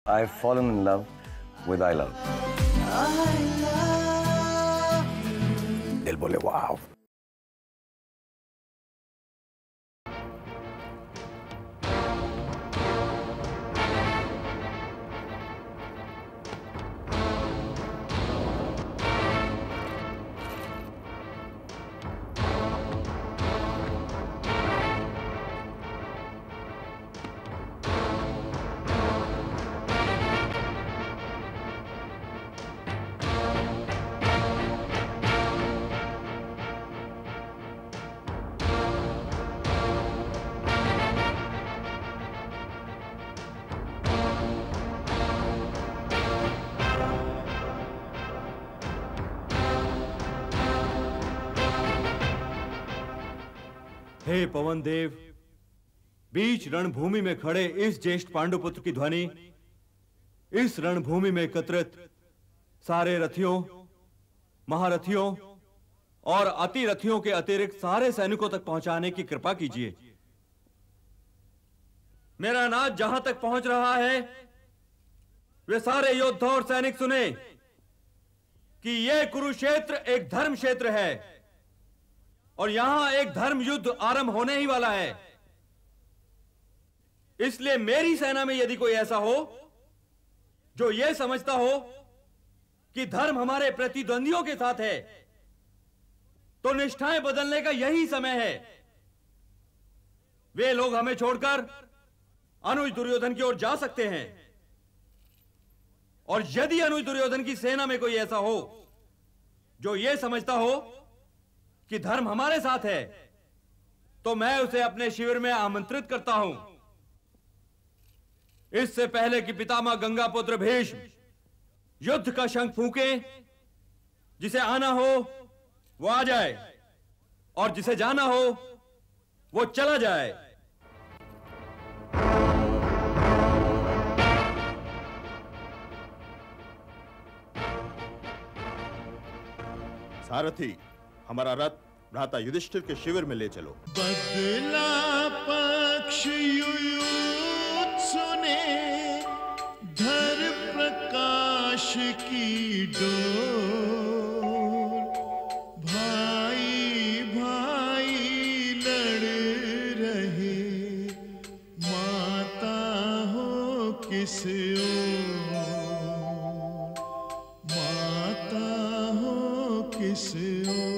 I've fallen in love with I love. दिल बोले वाव। हे पवन देव, बीच रणभूमि में खड़े इस ज्येष्ठ पांडुपुत्र की ध्वनि इस रणभूमि में एकत्रित सारे रथियों, महारथियों और अतिरथियों के अतिरिक्त सारे सैनिकों तक पहुंचाने की कृपा कीजिए। मेरा नाद जहां तक पहुंच रहा है, वे सारे योद्धा और सैनिक सुने कि यह कुरुक्षेत्र एक धर्म क्षेत्र है और यहां एक धर्म युद्ध आरंभ होने ही वाला है। इसलिए मेरी सेना में यदि कोई ऐसा हो जो यह समझता हो कि धर्म हमारे प्रतिद्वंदियों के साथ है, तो निष्ठाएं बदलने का यही समय है। वे लोग हमें छोड़कर अनुज दुर्योधन की ओर जा सकते हैं, और यदि अनुज दुर्योधन की सेना में कोई ऐसा हो जो यह समझता हो कि धर्म हमारे साथ है, तो मैं उसे अपने शिविर में आमंत्रित करता हूं। इससे पहले कि पितामह गंगापुत्र भीष्म युद्ध का शंख फूंके, जिसे आना हो वो आ जाए और जिसे जाना हो वो चला जाए। सारथी, हमारा रथ भ्राता युधिष्ठिर के शिविर में ले चलो। बदला पक्ष सुने धर प्रकाश की डोर, भाई भाई लड़ रहे, माता हो किस ओर, माता हो किस ओर।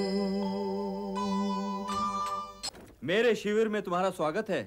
मेरे शिविर में तुम्हारा स्वागत है।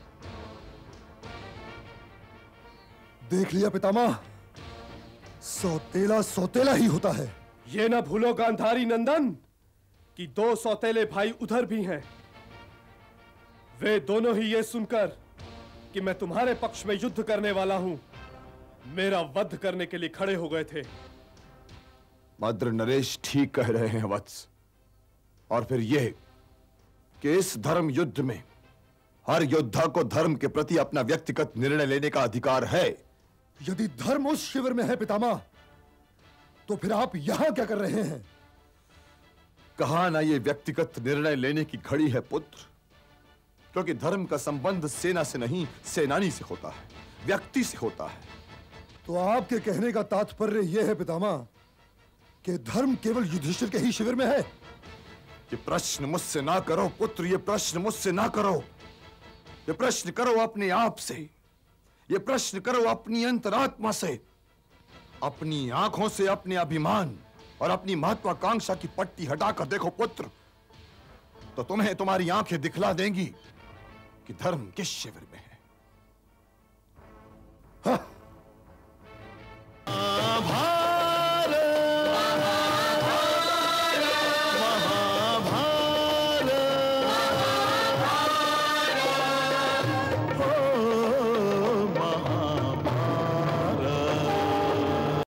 देख लिया पितामह, सौतेला सौतेला ही होता है। ये ना भूलो गांधारी नंदन कि 2 सौतेले भाई उधर भी हैं। वे दोनों ही ये सुनकर कि मैं तुम्हारे पक्ष में युद्ध करने वाला हूं, मेरा वध करने के लिए खड़े हो गए थे। मद्र नरेश ठीक कह रहे हैं वत्स। और फिर यह कि इस धर्म युद्ध में हर योद्धा को धर्म के प्रति अपना व्यक्तिगत निर्णय लेने का अधिकार है। यदि धर्म उस शिविर में है पितामह, तो फिर आप यहां क्या कर रहे हैं? कहा ना ये व्यक्तिगत निर्णय लेने की घड़ी है पुत्र, क्योंकि धर्म का संबंध सेना से नहीं सेनानी से होता है, व्यक्ति से होता है। तो आपके कहने का तात्पर्य यह है पितामह कि धर्म केवल युधिष्ठिर के ही शिविर में है? ये प्रश्न मुझसे ना करो पुत्र, ये प्रश्न मुझसे ना करो। ये प्रश्न करो अपने आप से, ये प्रश्न करो अपनी अंतरात्मा से, अपनी आंखों से अपने अभिमान और अपनी महत्वाकांक्षा की पट्टी हटाकर देखो पुत्र, तो तुम्हें तुम्हारी आंखें दिखला देंगी कि धर्म किस शिविर में है।